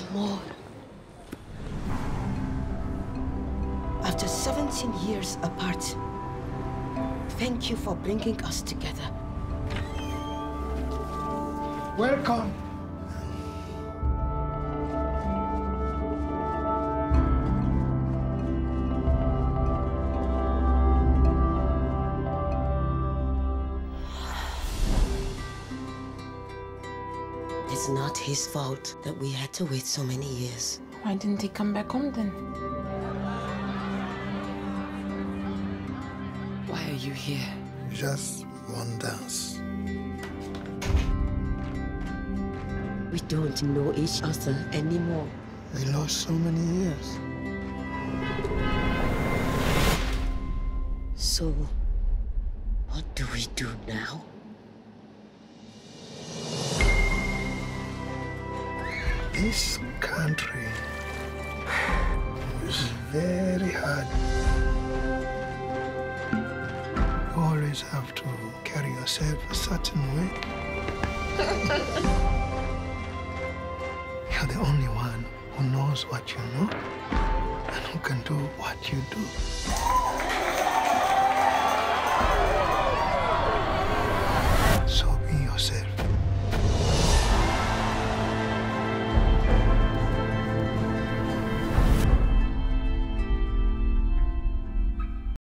Amor. After 17 years apart, thank you for bringing us together. Welcome. It's not his fault that we had to wait so many years. Why didn't he come back home then? Why are you here? Just one dance. We don't know each other anymore. We lost so many years. So, what do we do now? This country is very hard. You always have to carry yourself a certain way. You're the only one who knows what you know and who can do what you do.